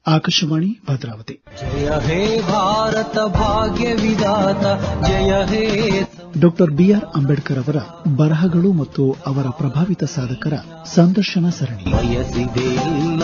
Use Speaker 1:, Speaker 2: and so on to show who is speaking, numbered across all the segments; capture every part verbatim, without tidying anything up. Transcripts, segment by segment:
Speaker 1: ಆಕಾಶವಾಣಿ ಭದ್ರಾವತಿ.
Speaker 2: ಜಯ ಹೇ ಭಾರತ ಭಾಗ್ಯ ವಿಧಾತ, ಜಯ ಹೇ
Speaker 1: ಡಾಕ್ಟರ್ ಬಿಆರ್ ಅಂಬೇಡ್ಕರ್ ಅವರ ಬರಹಗಳು ಮತ್ತು ಅವರ ಪ್ರಭಾವಿತ ಸಾಧಕರ ಸಂದರ್ಶನ ಸರಣಿ.
Speaker 2: ಬಯಸಿದೆಲ್ಲ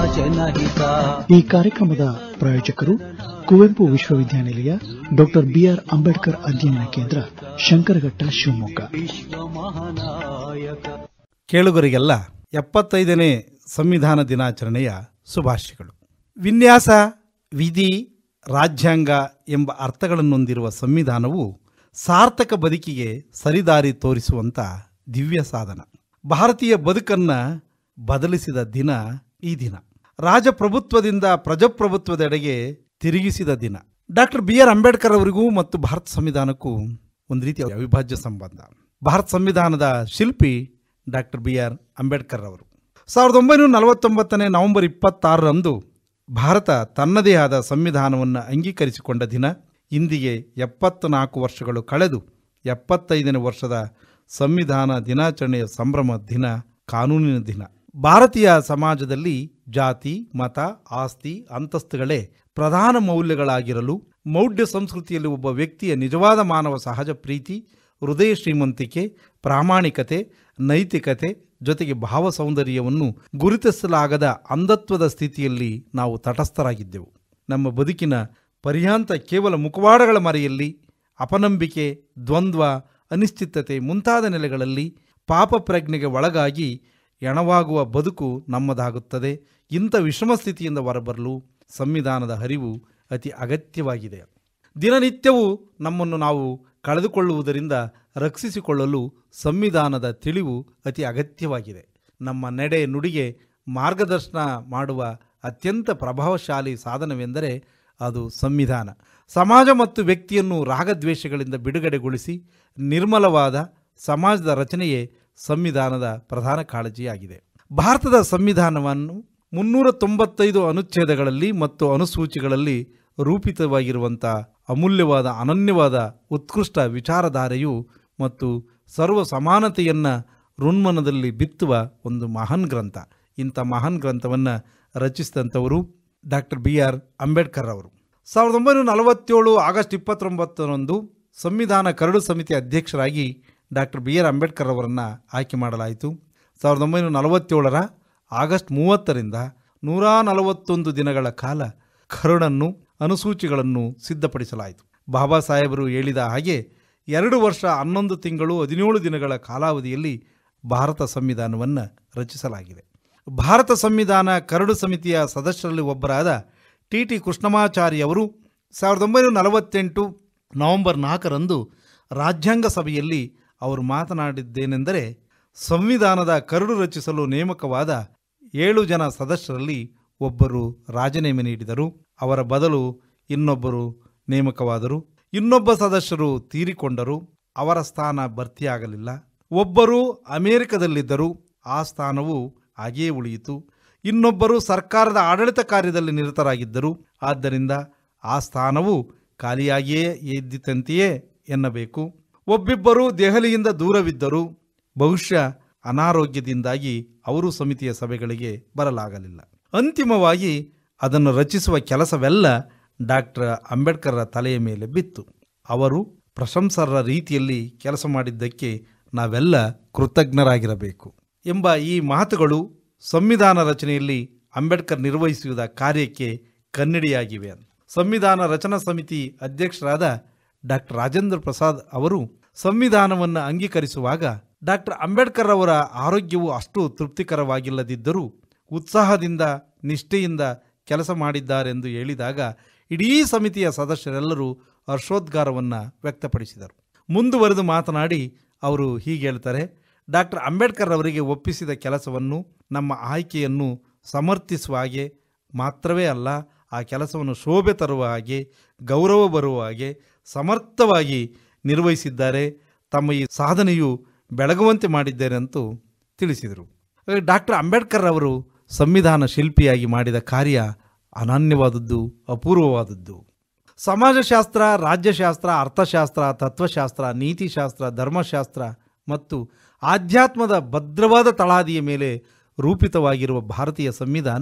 Speaker 2: ಜನಹಿತ.
Speaker 1: ಈ ಕಾರ್ಯಕ್ರಮದ ಪ್ರಾಯೋಜಕರು ಕುವೆಂಪು ವಿಶ್ವವಿದ್ಯಾನಿಲಯ, ಡಾಕ್ಟರ್ ಬಿಆರ್ ಅಂಬೇಡ್ಕರ್ ಅಧ್ಯಯನ ಕೇಂದ್ರ, ಶಂಕರಘಟ್ಟ, ಶಿವಮೊಗ್ಗ.
Speaker 2: ವಿಶ್ವ ಮಹಾನಾಯಕ.
Speaker 3: ಕೇಳುಗರಿಗೆಲ್ಲ ಎಪ್ಪತ್ತೈದನೇ ಸಂವಿಧಾನ ದಿನಾಚರಣೆಯ ಶುಭಾಶಯಗಳು. ವಿನ್ಯಾಸ, ವಿಧಿ, ರಾಜ್ಯಾಂಗ ಎಂಬ ಅರ್ಥಗಳನ್ನೊಂದಿರುವ ಸಂವಿಧಾನವು ಸಾರ್ಥಕ ಬದುಕಿಗೆ ಸರಿದಾರಿ ತೋರಿಸುವಂಥ ದಿವ್ಯ ಸಾಧನ. ಭಾರತೀಯ ಬದುಕನ್ನು ಬದಲಿಸಿದ ದಿನ ಈ ದಿನ. ರಾಜಪ್ರಭುತ್ವದಿಂದ ಪ್ರಜಾಪ್ರಭುತ್ವದೆಡೆಗೆ ತಿರುಗಿಸಿದ ದಿನ. ಡಾಕ್ಟರ್ ಬಿ ಆರ್ ಅಂಬೇಡ್ಕರ್ ಅವರಿಗೂ ಮತ್ತು ಭಾರತ ಸಂವಿಧಾನಕ್ಕೂ ಒಂದು ರೀತಿಯ ಅವಿಭಾಜ್ಯ ಸಂಬಂಧ. ಭಾರತ ಸಂವಿಧಾನದ ಶಿಲ್ಪಿ ಡಾಕ್ಟರ್ ಬಿ ಆರ್ ಅಂಬೇಡ್ಕರ್ ಅವರು ಸಾವಿರದ ಒಂಬೈನೂರ ನಲವತ್ತೊಂಬತ್ತನೇ ನವೆಂಬರ್ ಇಪ್ಪತ್ತಾರರಂದು ಭಾರತ ತನ್ನದೇ ಆದ ಸಂವಿಧಾನವನ್ನು ಅಂಗೀಕರಿಸಿಕೊಂಡ ದಿನ. ಇಂದಿಗೆ ಎಪ್ಪತ್ನಾಲ್ಕು ವರ್ಷಗಳು ಕಳೆದು ಎಪ್ಪತ್ತೈದನೇ ವರ್ಷದ ಸಂವಿಧಾನ ದಿನಾಚರಣೆಯ ಸಂಭ್ರಮ ದಿನ, ಕಾನೂನಿನ ದಿನ. ಭಾರತೀಯ ಸಮಾಜದಲ್ಲಿ ಜಾತಿ, ಮತ, ಆಸ್ತಿ, ಅಂತಸ್ತುಗಳೇ ಪ್ರಧಾನ ಮೌಲ್ಯಗಳಾಗಿರಲು ಮೌಢ್ಯ ಸಂಸ್ಕೃತಿಯಲ್ಲಿ ಒಬ್ಬ ವ್ಯಕ್ತಿಯ ನಿಜವಾದ ಮಾನವ ಸಹಜ ಪ್ರೀತಿ, ಹೃದಯ ಶ್ರೀಮಂತಿಕೆ, ಪ್ರಾಮಾಣಿಕತೆ, ನೈತಿಕತೆ ಜೊತೆಗೆ ಭಾವ ಸೌಂದರ್ಯವನ್ನು ಗುರುತಿಸಲಾಗದ ಅಂಧತ್ವದ ಸ್ಥಿತಿಯಲ್ಲಿ ನಾವು ತಟಸ್ಥರಾಗಿದ್ದೆವು. ನಮ್ಮ ಬದುಕಿನ ಪರ್ಯಾಂತ ಕೇವಲ ಮುಖವಾಡಗಳ ಮರೆಯಲ್ಲಿ ಅಪನಂಬಿಕೆ, ದ್ವಂದ್ವ, ಅನಿಶ್ಚಿತತೆ ಮುಂತಾದ ನೆಲೆಗಳಲ್ಲಿ ಪಾಪ ಪ್ರಜ್ಞೆಗೆ ಒಳಗಾಗಿ ಎಣವಾಗುವ ಬದುಕು ನಮ್ಮದಾಗುತ್ತದೆ. ಇಂಥ ವಿಷಮ ಸ್ಥಿತಿಯಿಂದ ಹೊರಬರಲು ಸಂವಿಧಾನದ ಅರಿವು ಅತಿ ಅಗತ್ಯವಾಗಿದೆ. ದಿನನಿತ್ಯವೂ ನಮ್ಮನ್ನು ನಾವು ಕಳೆದುಕೊಳ್ಳುವುದರಿಂದ ರಕ್ಷಿಸಿಕೊಳ್ಳಲು ಸಂವಿಧಾನದ ತಿಳಿವು ಅತಿ ಅಗತ್ಯವಾಗಿದೆ. ನಮ್ಮ ನಡೆ ನುಡಿಗೆ ಮಾರ್ಗದರ್ಶನ ಮಾಡುವ ಅತ್ಯಂತ ಪ್ರಭಾವಶಾಲಿ ಸಾಧನವೆಂದರೆ ಅದು ಸಂವಿಧಾನ. ಸಮಾಜ ಮತ್ತು ವ್ಯಕ್ತಿಯನ್ನು ರಾಗದ್ವೇಷಗಳಿಂದ ಬಿಡುಗಡೆಗೊಳಿಸಿ ನಿರ್ಮಲವಾದ ಸಮಾಜದ ರಚನೆಯೇ ಸಂವಿಧಾನದ ಪ್ರಧಾನ ಕಾಳಜಿಯಾಗಿದೆ. ಭಾರತದ ಸಂವಿಧಾನವನ್ನು ಮುನ್ನೂರ ತೊಂಬತ್ತೈದು ಅನುಚ್ಛೇದಗಳಲ್ಲಿ ಮತ್ತು ಅನುಸೂಚಿಗಳಲ್ಲಿ ರೂಪಿತವಾಗಿರುವಂಥ ಅಮೂಲ್ಯವಾದ, ಅನನ್ಯವಾದ, ಉತ್ಕೃಷ್ಟ ವಿಚಾರಧಾರೆಯು ಮತ್ತು ಸರ್ವ ಸಮಾನತೆಯನ್ನು ಋನ್ಮನದಲ್ಲಿ ಬಿತ್ತುವ ಒಂದು ಮಹಾನ್ ಗ್ರಂಥ. ಇಂಥ ಮಹಾನ್ ಗ್ರಂಥವನ್ನು ರಚಿಸಿದಂಥವರು ಡಾಕ್ಟರ್ ಬಿ ಆರ್ ಅಂಬೇಡ್ಕರ್ ಅವರು. ಸಾವಿರದ ಒಂಬೈನೂರ ನಲವತ್ತೇಳು ಆಗಸ್ಟ್ ಇಪ್ಪತ್ತೊಂಬತ್ತರಂದು ಸಂವಿಧಾನ ಕರಡು ಸಮಿತಿ ಅಧ್ಯಕ್ಷರಾಗಿ ಡಾಕ್ಟರ್ ಬಿ ಆರ್ ಅಂಬೇಡ್ಕರ್ ಅವರನ್ನು ಆಯ್ಕೆ ಮಾಡಲಾಯಿತು. ಸಾವಿರದ ಒಂಬೈನೂರ ನಲವತ್ತೇಳರ ಆಗಸ್ಟ್ ಮೂವತ್ತರಿಂದ ನೂರ ನಲವತ್ತೊಂದು ದಿನಗಳ ಕಾಲ ಕರಡನ್ನು, ಅನುಸೂಚಿಗಳನ್ನು ಸಿದ್ಧಪಡಿಸಲಾಯಿತು. ಬಾಬಾ ಸಾಹೇಬರು ಹೇಳಿದ ಹಾಗೆ ಎರಡು ವರ್ಷ ಹನ್ನೊಂದು ತಿಂಗಳು ಹದಿನೇಳು ದಿನಗಳ ಕಾಲಾವಧಿಯಲ್ಲಿ ಭಾರತ ಸಂವಿಧಾನವನ್ನು ರಚಿಸಲಾಗಿದೆ. ಭಾರತ ಸಂವಿಧಾನ ಕರಡು ಸಮಿತಿಯ ಸದಸ್ಯರಲ್ಲಿ ಒಬ್ಬರಾದ ಟಿ ಟಿ ಕೃಷ್ಣಮಾಚಾರಿ ಅವರು ಸಾವಿರದ ಒಂಬೈನೂರ ನಲವತ್ತೆಂಟು ನವೆಂಬರ್ ನಾಲ್ಕರಂದು ರಾಜ್ಯಾಂಗ ಸಭೆಯಲ್ಲಿ ಅವರು ಮಾತನಾಡಿದ್ದೇನೆಂದರೆ, ಸಂವಿಧಾನದ ಕರಡು ರಚಿಸಲು ನೇಮಕವಾದ ಏಳು ಜನ ಸದಸ್ಯರಲ್ಲಿ ಒಬ್ಬರು ರಾಜೀನಾಮೆ ನೀಡಿದರು. ಅವರ ಬದಲು ಇನ್ನೊಬ್ಬರು ನೇಮಕವಾದರು. ಇನ್ನೊಬ್ಬ ಸದಸ್ಯರು ತೀರಿಕೊಂಡರು. ಅವರ ಸ್ಥಾನ ಭರ್ತಿಯಾಗಲಿಲ್ಲ. ಒಬ್ಬರು ಅಮೆರಿಕದಲ್ಲಿದ್ದರು. ಆ ಸ್ಥಾನವು ಹಾಗೆಯೇ ಉಳಿಯಿತು. ಇನ್ನೊಬ್ಬರು ಸರ್ಕಾರದ ಆಡಳಿತ ಕಾರ್ಯದಲ್ಲಿ ನಿರತರಾಗಿದ್ದರು. ಆದ್ದರಿಂದ ಆ ಸ್ಥಾನವು ಖಾಲಿಯಾಗಿಯೇ ಇದ್ದಿತಂತೆಯೇ ಎನ್ನಬೇಕು. ಒಬ್ಬಿಬ್ಬರು ದೆಹಲಿಯಿಂದ ದೂರವಿದ್ದರು. ಬಹುಶಃ ಅನಾರೋಗ್ಯದಿಂದಾಗಿ ಅವರು ಸಮಿತಿಯ ಸಭೆಗಳಿಗೆ ಬರಲಾಗಲಿಲ್ಲ. ಅಂತಿಮವಾಗಿ ಅದನ್ನು ರಚಿಸುವ ಕೆಲಸವೆಲ್ಲ ಡಾಕ್ಟರ್ ಅಂಬೇಡ್ಕರ್ ತಲೆಯ ಮೇಲೆ ಬಿತ್ತು. ಅವರು ಪ್ರಶಂಸರ ರೀತಿಯಲ್ಲಿ ಕೆಲಸ ಮಾಡಿದ್ದಕ್ಕೆ ನಾವೆಲ್ಲ ಕೃತಜ್ಞರಾಗಿರಬೇಕು ಎಂಬ ಈ ಮಾತುಗಳು ಸಂವಿಧಾನ ರಚನೆಯಲ್ಲಿ ಅಂಬೇಡ್ಕರ್ ನಿರ್ವಹಿಸಿದ ಕಾರ್ಯಕ್ಕೆ ಕನ್ನಡಿಯಾಗಿವೆ. ಸಂವಿಧಾನ ರಚನಾ ಸಮಿತಿ ಅಧ್ಯಕ್ಷರಾದ ಡಾಕ್ಟರ್ ರಾಜೇಂದ್ರ ಪ್ರಸಾದ್ ಅವರು ಸಂವಿಧಾನವನ್ನು ಅಂಗೀಕರಿಸುವಾಗ ಡಾಕ್ಟರ್ ಅಂಬೇಡ್ಕರ್ ಅವರ ಆರೋಗ್ಯವು ಅಷ್ಟು ತೃಪ್ತಿಕರವಾಗಿಲ್ಲದಿದ್ದರೂ ಉತ್ಸಾಹದಿಂದ, ನಿಷ್ಠೆಯಿಂದ ಕೆಲಸ ಮಾಡಿದ್ದಾರೆಂದು ಹೇಳಿದಾಗ ಇಡೀ ಸಮಿತಿಯ ಸದಸ್ಯರೆಲ್ಲರೂ ಹರ್ಷೋದ್ಗಾರವನ್ನು ವ್ಯಕ್ತಪಡಿಸಿದರು. ಮುಂದುವರೆದು ಮಾತನಾಡಿ ಅವರು ಹೀಗೆ ಹೇಳ್ತಾರೆ, ಡಾಕ್ಟರ್ ಅಂಬೇಡ್ಕರ್ ಅವರಿಗೆ ಒಪ್ಪಿಸಿದ ಕೆಲಸವನ್ನು, ನಮ್ಮ ಆಯ್ಕೆಯನ್ನು ಸಮರ್ಥಿಸುವ ಹಾಗೆ ಮಾತ್ರವೇ ಅಲ್ಲ, ಆ ಕೆಲಸವನ್ನು ಶೋಭೆ ತರುವ ಹಾಗೆ, ಗೌರವ ಬರುವ ಹಾಗೆ ಸಮರ್ಥವಾಗಿ ನಿರ್ವಹಿಸಿದ್ದಾರೆ. ತಮ್ಮ ಈ ಸಾಧನೆಯು ಬೆಳಗುವಂತೆ ಮಾಡಿದ್ದಾರೆ ಅಂತೂ ತಿಳಿಸಿದರು. ಡಾಕ್ಟರ್ ಅಂಬೇಡ್ಕರ್ ಅವರು ಸಂವಿಧಾನ ಶಿಲ್ಪಿಯಾಗಿ ಮಾಡಿದ ಕಾರ್ಯ ಅನನ್ಯವಾದದ್ದು, ಅಪೂರ್ವವಾದದ್ದು. ಸಮಾಜಶಾಸ್ತ್ರ, ರಾಜ್ಯಶಾಸ್ತ್ರ, ಅರ್ಥಶಾಸ್ತ್ರ, ತತ್ವಶಾಸ್ತ್ರ, ನೀತಿಶಾಸ್ತ್ರ, ಧರ್ಮಶಾಸ್ತ್ರ ಮತ್ತು ಆಧ್ಯಾತ್ಮದ ಭದ್ರವಾದ ತಳಹದಿಯ ಮೇಲೆ ರೂಪಿತವಾಗಿರುವ ಭಾರತೀಯ ಸಂವಿಧಾನ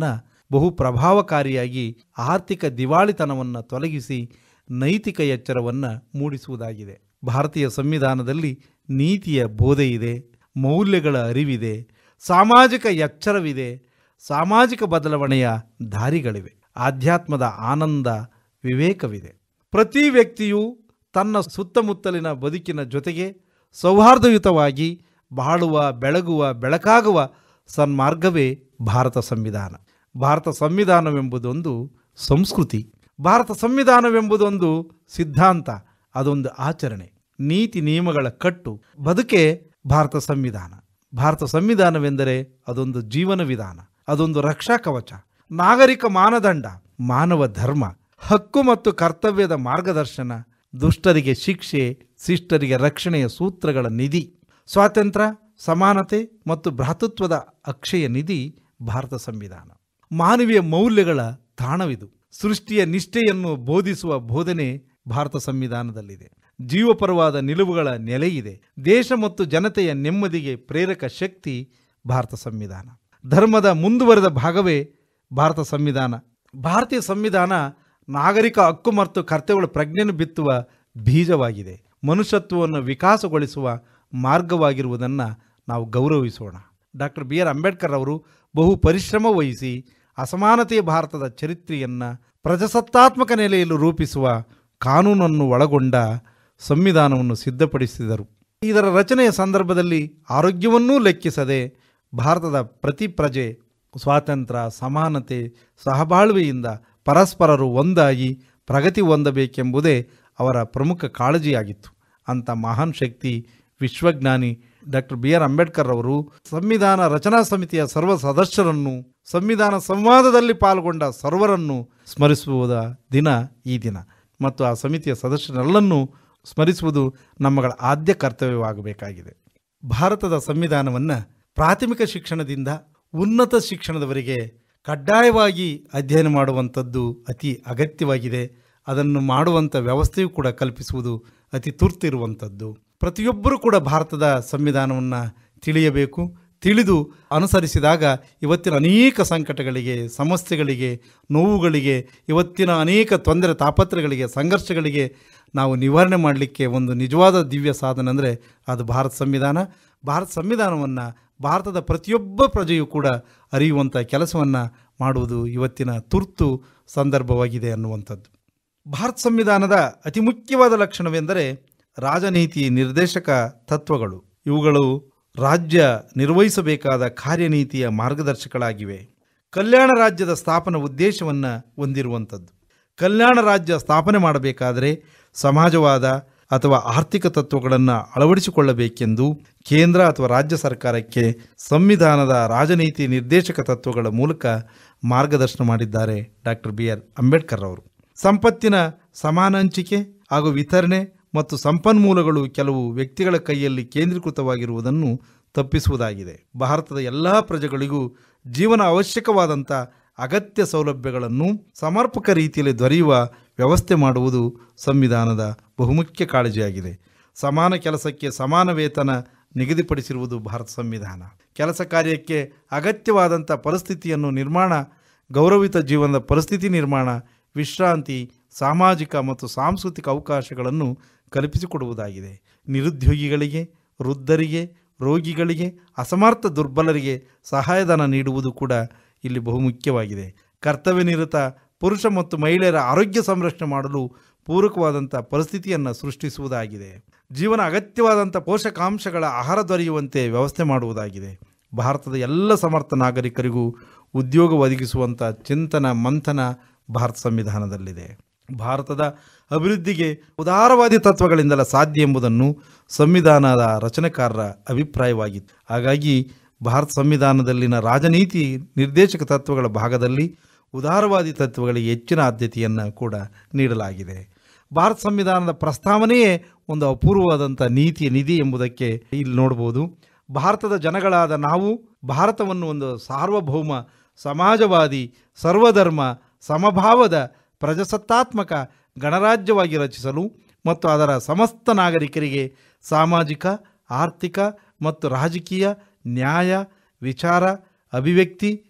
Speaker 3: ಬಹು ಪ್ರಭಾವಕಾರಿಯಾಗಿ ಆರ್ಥಿಕ ದಿವಾಳಿತನವನ್ನು ತೊಲಗಿಸಿ ನೈತಿಕ ಎಚ್ಚರವನ್ನು ಮೂಡಿಸುವುದಾಗಿದೆ. ಭಾರತೀಯ ಸಂವಿಧಾನದಲ್ಲಿ ನೀತಿಯ ಬೋಧೆ ಇದೆ, ಮೌಲ್ಯಗಳ ಅರಿವಿದೆ, ಸಾಮಾಜಿಕ ಎಚ್ಚರವಿದೆ, ಸಾಮಾಜಿಕ ಬದಲಾವಣೆಯ ದಾರಿಗಳಿವೆ, ಆಧ್ಯಾತ್ಮದ ಆನಂದ ವಿವೇಕವಿದೆ. ಪ್ರತಿ ವ್ಯಕ್ತಿಯು ತನ್ನ ಸುತ್ತಮುತ್ತಲಿನ ಬದುಕಿನ ಜೊತೆಗೆ ಸೌಹಾರ್ದಯುತವಾಗಿ ಬಾಳುವ, ಬೆಳಗುವ, ಬೆಳಕಾಗುವ ಸನ್ಮಾರ್ಗವೇ ಭಾರತ ಸಂವಿಧಾನ. ಭಾರತ ಸಂವಿಧಾನವೆಂಬುದೊಂದು ಸಂಸ್ಕೃತಿ, ಭಾರತ ಸಂವಿಧಾನವೆಂಬುದೊಂದು ಸಿದ್ಧಾಂತ, ಅದೊಂದು ಆಚರಣೆ, ನೀತಿ ನಿಯಮಗಳ ಕಟ್ಟು, ಬದುಕೆ ಭಾರತ ಸಂವಿಧಾನ. ಭಾರತ ಸಂವಿಧಾನವೆಂದರೆ ಅದೊಂದು ಜೀವನ ವಿಧಾನ, ಅದೊಂದು ರಕ್ಷಾ ಕವಚ, ನಾಗರಿಕ ಮಾನದಂಡ, ಮಾನವ ಧರ್ಮ, ಹಕ್ಕು ಮತ್ತು ಕರ್ತವ್ಯದ ಮಾರ್ಗದರ್ಶನ, ದುಷ್ಟರಿಗೆ ಶಿಕ್ಷೆ, ಶಿಷ್ಟರಿಗೆ ರಕ್ಷಣೆಯ ಸೂತ್ರಗಳ ನಿಧಿ, ಸ್ವಾತಂತ್ರ್ಯ, ಸಮಾನತೆ ಮತ್ತು ಭ್ರಾತೃತ್ವದ ಅಕ್ಷಯ ನಿಧಿ ಭಾರತ ಸಂವಿಧಾನ. ಮಾನವೀಯ ಮೌಲ್ಯಗಳ ತಾಣವಿದು. ಸೃಷ್ಟಿಯ ನಿಷ್ಠೆಯನ್ನು ಬೋಧಿಸುವ ಬೋಧನೆ ಭಾರತ ಸಂವಿಧಾನದಲ್ಲಿದೆ. ಜೀವಪರವಾದ ನಿಲುವುಗಳ ನೆಲೆಯಿದೆ. ದೇಶ ಮತ್ತು ಜನತೆಯ ನೆಮ್ಮದಿಗೆ ಪ್ರೇರಕ ಶಕ್ತಿ ಭಾರತ ಸಂವಿಧಾನ. ಧರ್ಮದ ಮುಂದುವರೆದ ಭಾಗವೇ ಭಾರತ ಸಂವಿಧಾನ. ಭಾರತೀಯ ಸಂವಿಧಾನ ನಾಗರಿಕ ಹಕ್ಕು ಮತ್ತು ಕರ್ತವ್ಯಗಳ ಪ್ರಜ್ಞೆಯನ್ನು ಬಿತ್ತುವ ಬೀಜವಾಗಿದೆ. ಮನುಷ್ಯತ್ವವನ್ನು ವಿಕಾಸಗೊಳಿಸುವ ಮಾರ್ಗವಾಗಿರುವುದನ್ನು ನಾವು ಗೌರವಿಸೋಣ. ಡಾಕ್ಟರ್ ಬಿ ಆರ್ ಅಂಬೇಡ್ಕರ್ ಅವರು ಬಹು ಪರಿಶ್ರಮ ವಹಿಸಿ ಅಸಮಾನತೆಯ ಭಾರತದ ಚರಿತ್ರೆಯನ್ನು ಪ್ರಜಾಸತ್ತಾತ್ಮಕ ನೆಲೆಯಲ್ಲಿ ರೂಪಿಸುವ ಕಾನೂನನ್ನು ಒಳಗೊಂಡ ಸಂವಿಧಾನವನ್ನು ಸಿದ್ಧಪಡಿಸಿದರು. ಇದರ ರಚನೆಯ ಸಂದರ್ಭದಲ್ಲಿ ಆರೋಗ್ಯವನ್ನೂ ಲೆಕ್ಕಿಸದೆ ಭಾರತದ ಪ್ರತಿ ಪ್ರಜೆ ಸ್ವಾತಂತ್ರ್ಯ, ಸಮಾನತೆ, ಸಹಬಾಳ್ವೆಯಿಂದ ಪರಸ್ಪರರು ಒಂದಾಗಿ ಪ್ರಗತಿ ಹೊಂದಬೇಕೆಂಬುದೇ ಅವರ ಪ್ರಮುಖ ಕಾಳಜಿಯಾಗಿತ್ತು. ಅಂಥ ಮಹಾನ್ ಶಕ್ತಿ, ವಿಶ್ವಜ್ಞಾನಿ ಡಾಕ್ಟರ್ ಬಿ ಆರ್ ಅಂಬೇಡ್ಕರ್ ಅವರು ಸಂವಿಧಾನ ರಚನಾ ಸಮಿತಿಯ ಸರ್ವ ಸದಸ್ಯರನ್ನು, ಸಂವಿಧಾನ ಸಂವಾದದಲ್ಲಿ ಪಾಲ್ಗೊಂಡ ಸರ್ವರನ್ನು ಸ್ಮರಿಸುವುದ ದಿನ ಈ ದಿನ ಮತ್ತು ಆ ಸಮಿತಿಯ ಸದಸ್ಯರೆಲ್ಲರನ್ನೂ ಸ್ಮರಿಸುವುದು ನಮ್ಮಗಳ ಆದ್ಯ ಕರ್ತವ್ಯವಾಗಬೇಕಾಗಿದೆ. ಭಾರತದ ಸಂವಿಧಾನವನ್ನು ಪ್ರಾಥಮಿಕ ಶಿಕ್ಷಣದಿಂದ ಉನ್ನತ ಶಿಕ್ಷಣದವರೆಗೆ ಕಡ್ಡಾಯವಾಗಿ ಅಧ್ಯಯನ ಮಾಡುವಂಥದ್ದು ಅತಿ ಅಗತ್ಯವಾಗಿದೆ. ಅದನ್ನು ಮಾಡುವಂಥ ವ್ಯವಸ್ಥೆಯೂ ಕೂಡ ಕಲ್ಪಿಸುವುದು ಅತಿ ತುರ್ತಿರುವಂಥದ್ದು. ಪ್ರತಿಯೊಬ್ಬರೂ ಕೂಡ ಭಾರತದ ಸಂವಿಧಾನವನ್ನು ತಿಳಿಯಬೇಕು. ತಿಳಿದು ಅನುಸರಿಸಿದಾಗ ಇವತ್ತಿನ ಅನೇಕ ಸಂಕಟಗಳಿಗೆ, ಸಮಸ್ಯೆಗಳಿಗೆ, ನೋವುಗಳಿಗೆ, ಇವತ್ತಿನ ಅನೇಕ ತೊಂದರೆ ತಾಪತ್ರಗಳಿಗೆ, ಸಂಘರ್ಷಗಳಿಗೆ ನಾವು ನಿವಾರಣೆ ಮಾಡಲಿಕ್ಕೆ ಒಂದು ನಿಜವಾದ ದಿವ್ಯ ಸಾಧನ ಅಂದರೆ ಅದು ಭಾರತ ಸಂವಿಧಾನ. ಭಾರತ ಸಂವಿಧಾನವನ್ನು ಭಾರತದ ಪ್ರತಿಯೊಬ್ಬ ಪ್ರಜೆಯೂ ಕೂಡ ಅರಿಯುವಂಥ ಕೆಲಸವನ್ನು ಮಾಡುವುದು ಇವತ್ತಿನ ತುರ್ತು ಸಂದರ್ಭವಾಗಿದೆ ಅನ್ನುವಂಥದ್ದು. ಭಾರತ ಸಂವಿಧಾನದ ಅತಿ ಮುಖ್ಯವಾದ ಲಕ್ಷಣವೆಂದರೆ ರಾಜನೀತಿ ನಿರ್ದೇಶಕ ತತ್ವಗಳು. ಇವುಗಳು ರಾಜ್ಯ ನಿರ್ವಹಿಸಬೇಕಾದ ಕಾರ್ಯನೀತಿಯ ಮಾರ್ಗದರ್ಶಕಗಳಾಗಿವೆ. ಕಲ್ಯಾಣ ರಾಜ್ಯದ ಸ್ಥಾಪನಾ ಉದ್ದೇಶವನ್ನು ಹೊಂದಿರುವಂಥದ್ದು. ಕಲ್ಯಾಣ ರಾಜ್ಯ ಸ್ಥಾಪನೆ ಮಾಡಬೇಕಾದರೆ ಸಮಾಜವಾದ ಅಥವಾ ಆರ್ಥಿಕ ತತ್ವಗಳನ್ನು ಅಳವಡಿಸಿಕೊಳ್ಳಬೇಕೆಂದು ಕೇಂದ್ರ ಅಥವಾ ರಾಜ್ಯ ಸರ್ಕಾರಕ್ಕೆ ಸಂವಿಧಾನದ ರಾಜನೀತಿ ನಿರ್ದೇಶಕ ತತ್ವಗಳ ಮೂಲಕ ಮಾರ್ಗದರ್ಶನ ಮಾಡಿದ್ದಾರೆ ಡಾಕ್ಟರ್ ಬಿ ಆರ್ ಅಂಬೇಡ್ಕರ್ ಅವರು. ಸಂಪತ್ತಿನ ಸಮಾನ ಹಂಚಿಕೆ ಹಾಗೂ ವಿತರಣೆ ಮತ್ತು ಸಂಪನ್ಮೂಲಗಳು ಕೆಲವು ವ್ಯಕ್ತಿಗಳ ಕೈಯಲ್ಲಿ ಕೇಂದ್ರೀಕೃತವಾಗಿರುವುದನ್ನು ತಪ್ಪಿಸುವುದಾಗಿದೆ. ಭಾರತದ ಎಲ್ಲ ಪ್ರಜೆಗಳಿಗೂ ಜೀವನ ಅವಶ್ಯಕವಾದಂಥ ಅಗತ್ಯ ಸೌಲಭ್ಯಗಳನ್ನು ಸಮರ್ಪಕ ರೀತಿಯಲ್ಲಿ ದೊರೆಯುವ ವ್ಯವಸ್ಥೆ ಮಾಡುವುದು ಸಂವಿಧಾನದ ಬಹುಮುಖ್ಯ ಕಾಳಜಿಯಾಗಿದೆ. ಸಮಾನ ಕೆಲಸಕ್ಕೆ ಸಮಾನ ವೇತನ ನಿಗದಿಪಡಿಸಿರುವುದು ಭಾರತ ಸಂವಿಧಾನ. ಕೆಲಸ ಕಾರ್ಯಕ್ಕೆ ಅಗತ್ಯವಾದಂಥ ಪರಿಸ್ಥಿತಿಯನ್ನು ನಿರ್ಮಾಣ, ಗೌರವಿತ ಜೀವನದ ಪರಿಸ್ಥಿತಿ ನಿರ್ಮಾಣ, ವಿಶ್ರಾಂತಿ, ಸಾಮಾಜಿಕ ಮತ್ತು ಸಾಂಸ್ಕೃತಿಕ ಅವಕಾಶಗಳನ್ನು ಕಲ್ಪಿಸಿಕೊಡುವುದಾಗಿದೆ. ನಿರುದ್ಯೋಗಿಗಳಿಗೆ, ವೃದ್ಧರಿಗೆ, ರೋಗಿಗಳಿಗೆ, ಅಸಮರ್ಥ ದುರ್ಬಲರಿಗೆ ಸಹಾಯಧನ ನೀಡುವುದು ಕೂಡ ಇಲ್ಲಿ ಬಹುಮುಖ್ಯವಾಗಿದೆ. ಕರ್ತವ್ಯ ನಿರತ ಪುರುಷ ಮತ್ತು ಮಹಿಳೆಯರ ಆರೋಗ್ಯ ಸಂರಕ್ಷಣೆ ಮಾಡಲು ಪೂರಕವಾದಂಥ ಪರಿಸ್ಥಿತಿಯನ್ನು ಸೃಷ್ಟಿಸುವುದಾಗಿದೆ. ಜೀವನ ಅಗತ್ಯವಾದಂಥ ಪೋಷಕಾಂಶಗಳ ಆಹಾರ ದೊರೆಯುವಂತೆ ವ್ಯವಸ್ಥೆ ಮಾಡುವುದಾಗಿದೆ. ಭಾರತದ ಎಲ್ಲ ಸಮರ್ಥ ನಾಗರಿಕರಿಗೂ ಉದ್ಯೋಗ ಒದಗಿಸುವಂಥ ಚಿಂತನ ಮಂಥನ ಭಾರತ ಸಂವಿಧಾನದಲ್ಲಿದೆ. ಭಾರತದ ಅಭಿವೃದ್ಧಿಗೆ ಉದಾರವಾದಿ ತತ್ವಗಳಿಂದಲೇ ಸಾಧ್ಯ ಎಂಬುದನ್ನು ಸಂವಿಧಾನದ ರಚನೆಕಾರರ ಅಭಿಪ್ರಾಯವಾಗಿತ್ತು. ಹಾಗಾಗಿ ಭಾರತ ಸಂವಿಧಾನದಲ್ಲಿನ ರಾಜನೀತಿ ನಿರ್ದೇಶಕ ತತ್ವಗಳ ಭಾಗದಲ್ಲಿ ಉದಾರವಾದಿ ತತ್ವಗಳಿಗೆ ಹೆಚ್ಚಿನ ಆದ್ಯತೆಯನ್ನು ಕೂಡ ನೀಡಲಾಗಿದೆ. ಭಾರತ ಸಂವಿಧಾನದ ಪ್ರಸ್ತಾವನೆಯೇ ಒಂದು ಅಪೂರ್ವವಾದಂಥ ನೀತಿಯ ನಿಧಿ ಎಂಬುದಕ್ಕೆ ಇಲ್ಲಿ ನೋಡ್ಬೋದು. ಭಾರತದ ಜನಗಳಾದ ನಾವು ಭಾರತವನ್ನು ಒಂದು ಸಾರ್ವಭೌಮ, ಸಮಾಜವಾದಿ, ಸರ್ವಧರ್ಮ, ಸಮಭಾವದ, ಪ್ರಜಾಸತ್ತಾತ್ಮಕ ಗಣರಾಜ್ಯವಾಗಿ ರಚಿಸಲು ಮತ್ತು ಅದರ ಸಮಸ್ತ ನಾಗರಿಕರಿಗೆ ಸಾಮಾಜಿಕ, ಆರ್ಥಿಕ ಮತ್ತು ರಾಜಕೀಯ ನ್ಯಾಯ, ವಿಚಾರ, ಅಭಿವ್ಯಕ್ತಿ,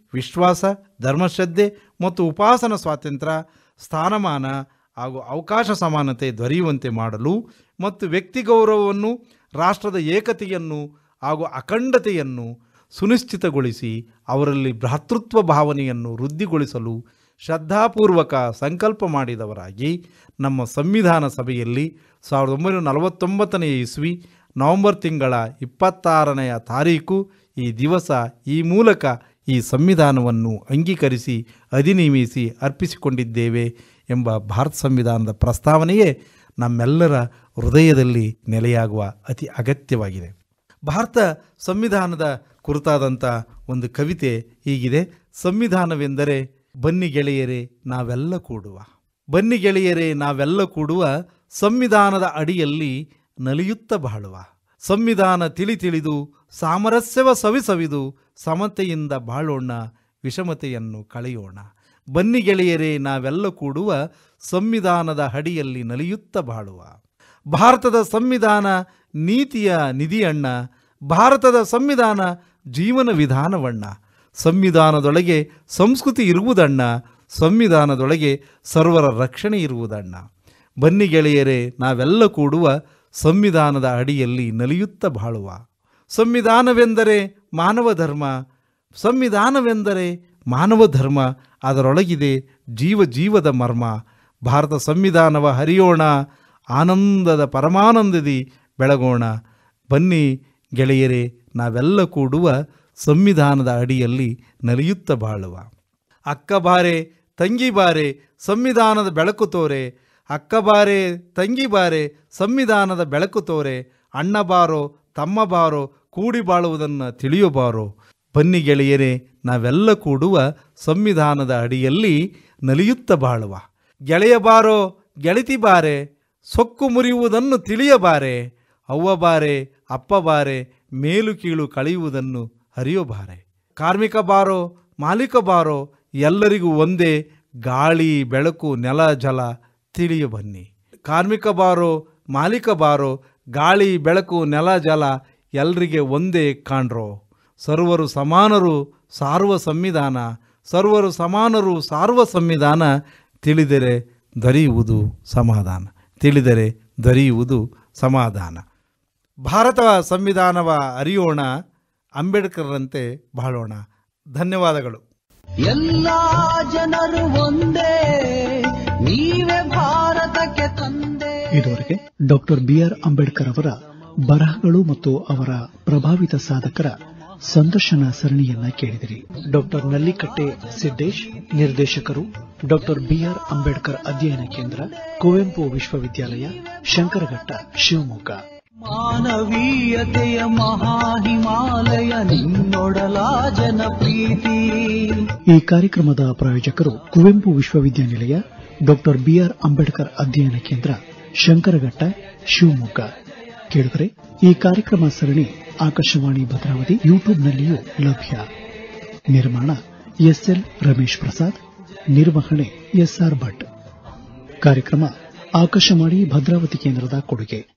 Speaker 3: ವಿಶ್ವಾಸ, ಧರ್ಮಶ್ರದ್ಧೆ ಮತ್ತು ಉಪಾಸನ ಸ್ವಾತಂತ್ರ್ಯ, ಸ್ಥಾನಮಾನ ಹಾಗೂ ಅವಕಾಶ ಸಮಾನತೆ ದೊರೆಯುವಂತೆ ಮಾಡಲು ಮತ್ತು ವ್ಯಕ್ತಿ ಗೌರವವನ್ನು, ರಾಷ್ಟ್ರದ ಏಕತೆಯನ್ನು ಹಾಗೂ ಅಖಂಡತೆಯನ್ನು ಸುನಿಶ್ಚಿತಗೊಳಿಸಿ ಅವರಲ್ಲಿ ಭ್ರಾತೃತ್ವ ಭಾವನೆಯನ್ನು ವೃದ್ಧಿಗೊಳಿಸಲು ಶ್ರದ್ಧಾಪೂರ್ವಕ ಸಂಕಲ್ಪ ಮಾಡಿದವರಾಗಿ ನಮ್ಮ ಸಂವಿಧಾನ ಸಭೆಯಲ್ಲಿ ಸಾವಿರದ ಒಂಬೈನೂರ ನಲವತ್ತೊಂಬತ್ತನೆಯ ಇಸ್ವಿ ನವೆಂಬರ್ ತಿಂಗಳ ಇಪ್ಪತ್ತಾರನೆಯ ತಾರೀಕು ಈ ದಿವಸ ಈ ಮೂಲಕ ಈ ಸಂವಿಧಾನವನ್ನು ಅಂಗೀಕರಿಸಿ ಅಧಿನಿಯಮಿಸಿ ಅರ್ಪಿಸಿಕೊಂಡಿದ್ದೇವೆ ಎಂಬ ಭಾರತ ಸಂವಿಧಾನದ ಪ್ರಸ್ತಾವನೆಯೇ ನಮ್ಮೆಲ್ಲರ ಹೃದಯದಲ್ಲಿ ನೆಲೆಯಾಗುವ ಅತಿ ಅಗತ್ಯವಾಗಿದೆ. ಭಾರತ ಸಂವಿಧಾನದ ಕುರಿತಾದಂಥ ಒಂದು ಕವಿತೆ ಹೀಗಿದೆ. ಸಂವಿಧಾನವೆಂದರೆ ಬನ್ನಿ ಗೆಳೆಯರೇ ನಾವೆಲ್ಲ ಕೂಡುವ, ಬನ್ನಿ ಗೆಳೆಯರೇ ನಾವೆಲ್ಲ ಕೂಡುವ, ಸಂವಿಧಾನದ ಅಡಿಯಲ್ಲಿ ನಲಿಯುತ್ತ ಬಾಳುವ, ಸಂವಿಧಾನ ತಿಳಿ ತಿಳಿದು ಸಾಮರಸ್ಯವ ಸವಿಸವಿದು ಸಮತೆಯಿಂದ ಬಾಳೋಣ, ವಿಷಮತೆಯನ್ನು ಕಳೆಯೋಣ. ಬನ್ನಿ ಗೆಳೆಯರೇ ನಾವೆಲ್ಲ ಕೂಡುವ, ಸಂವಿಧಾನದ ಅಡಿಯಲ್ಲಿ ನಲಿಯುತ್ತ ಬಾಳುವ. ಭಾರತದ ಸಂವಿಧಾನ ನೀತಿಯ ನಿಧಿಯಣ್ಣ, ಭಾರತದ ಸಂವಿಧಾನ ಜೀವನ ವಿಧಾನವಣ್ಣ. ಸಂವಿಧಾನದೊಳಗೆ ಸಂಸ್ಕೃತಿ ಇರುವುದಣ್ಣ, ಸಂವಿಧಾನದೊಳಗೆ ಸರ್ವರ ರಕ್ಷಣೆ ಇರುವುದಣ್ಣ. ಬನ್ನಿ ಗೆಳೆಯರೇ ನಾವೆಲ್ಲ ಕೂಡುವ, ಸಂವಿಧಾನದ ಅಡಿಯಲ್ಲಿ ನಲಿಯುತ್ತ ಬಾಳುವ. ಸಂವಿಧಾನವೆಂದರೆ ಮಾನವ ಧರ್ಮ, ಸಂವಿಧಾನವೆಂದರೆ ಮಾನವ ಧರ್ಮ, ಅದರೊಳಗಿದೆ ಜೀವ ಜೀವದ ಮರ್ಮ. ಭಾರತ ಸಂವಿಧಾನವ ಹರಿಯೋಣ, ಆನಂದದ ಪರಮಾನಂದದಿ ಬೆಳಗೋಣ. ಬನ್ನಿ ಗೆಳೆಯರೇ ನಾವೆಲ್ಲ ಕೂಡುವ, ಸಂವಿಧಾನದ ಅಡಿಯಲ್ಲಿ ನಲಿಯುತ್ತ ಬಾಳುವ. ಅಕ್ಕ ಬಾರೆ ತಂಗಿ ಬಾರೆ ಸಂವಿಧಾನದ ಬೆಳಕು ತೋರೆ, ಅಕ್ಕ ಬಾರೆ ತಂಗಿ ಬಾರೆ ಸಂವಿಧಾನದ ಬೆಳಕು ತೋರೆ, ಅಣ್ಣ ಬಾರೋ ತಮ್ಮ ಬಾರೋ ಕೂಡಿ ಬಾಳುವುದನ್ನು ತಿಳಿಯಬಾರೋ. ಬನ್ನಿ ಗೆಳೆಯರೇ ನಾವೆಲ್ಲ ಕೂಡುವ, ಸಂವಿಧಾನದ ಅಡಿಯಲ್ಲಿ ನಲಿಯುತ್ತ ಬಾಳುವ. ಗೆಳೆಯ ಬಾರೋ ಗೆಳತಿ ಬಾರೆ ಸೊಕ್ಕು ಮುರಿಯುವುದನ್ನು ತಿಳಿಯಬಾರೆ, ಅವ್ವ ಬಾರೆ ಅಪ್ಪ ಬಾರೆ ಮೇಲು ಕೀಳು ಕಳೆಯುವುದನ್ನು ಹರಿಯಬಾರೆ. ಕಾರ್ಮಿಕ ಬಾರೋ ಮಾಲೀಕ ಬಾರೋ ಎಲ್ಲರಿಗೂ ಒಂದೇ, ಗಾಳಿ ಬೆಳಕು ನೆಲ ಜಲ ತಿಳಿಯ ಬನ್ನಿ. ಕಾರ್ಮಿಕ ಬಾರೋ ಮಾಲೀಕ ಬಾರೋ ಗಾಳಿ ಬೆಳಕು ನೆಲ ಜಲ ಎಲ್ರಿಗೆ ಒಂದೇ ಕಾಣ್ರೋ. ಸರ್ವರು ಸಮಾನರು ಸಾರುವ ಸಂವಿಧಾನ, ಸರ್ವರು ಸಮಾನರು ಸಾರುವ ಸಂವಿಧಾನ, ತಿಳಿದರೆ ದೊರೆಯುವುದು ಸಮಾಧಾನ, ತಿಳಿದರೆ ದೊರೆಯುವುದು ಸಮಾಧಾನ. ಭಾರತ ಸಂವಿಧಾನವ ಅರಿಯೋಣ, ಅಂಬೇಡ್ಕರ್ರಂತೆ ಬಾಳೋಣ. ಧನ್ಯವಾದಗಳು.
Speaker 2: ಎಲ್ಲ ಜನರು ಒಂದೇ, ನೀವೇ ಭಾರತಕ್ಕೆ ತಂದೆ.
Speaker 1: ಇದುವರೆಗೆ ಡಾಕ್ಟರ್ ಬಿ ಆರ್ ಅಂಬೇಡ್ಕರ್ ಅವರ ಬರಹಗಳು ಮತ್ತು ಅವರ ಪ್ರಭಾವಿತ ಸಾಧಕರ ಸಂದರ್ಶನ ಸರಣಿಯನ್ನ ಕೇಳಿದಿರಿ. ಡಾಕ್ಟರ್ ನಲ್ಲಿಕಟ್ಟೆ ಸಿದ್ದೇಶ್, ನಿರ್ದೇಶಕರು ಡಾಕ್ಟರ್ ಬಿ ಆರ್ ಅಂಬೇಡ್ಕರ್ ಅಧ್ಯಯನ ಕೇಂದ್ರ, ಕುವೆಂಪು ವಿಶ್ವವಿದ್ಯಾಲಯ, ಶಂಕರಘಟ್ಟ, ಶಿವಮೊಗ್ಗ.
Speaker 2: ಮಾನವೀಯತೆಯ ಮಹಾಹಿಮಾಲಯ ನಿನ್ನೊಡಲ ಜನಪ್ರೀತಿ.
Speaker 1: ಈ ಕಾರ್ಯಕ್ರಮದ ಪ್ರಾಯೋಜಕರು ಕುವೆಂಪು ವಿಶ್ವವಿದ್ಯಾನಿಲಯ, ಡಾಕ್ಟರ್ ಬಿ ಆರ್ ಅಂಬೇಡ್ಕರ್ ಅಧ್ಯಯನ ಕೇಂದ್ರ, ಶಂಕರಘಟ್ಟ, ಶಿವಮೊಗ್ಗ. ಕೇಳಿದರೆ ಈ ಕಾರ್ಯಕ್ರಮ ಸರಣಿ ಆಕಾಶವಾಣಿ ಭದ್ರಾವತಿ ಯೂಟ್ಯೂಬ್ನಲ್ಲಿಯೂ ಲಭ್ಯ. ನಿರ್ಮಾಣ ಎಸ್ಎಲ್ ರಮೇಶ್ ಪ್ರಸಾದ್, ನಿರ್ವಹಣೆ ಎಸ್ಆರ್ ಭಟ್. ಕಾರ್ಯಕ್ರಮ ಆಕಾಶವಾಣಿ ಭದ್ರಾವತಿ ಕೇಂದ್ರದ ಕೊಡುಗೆ.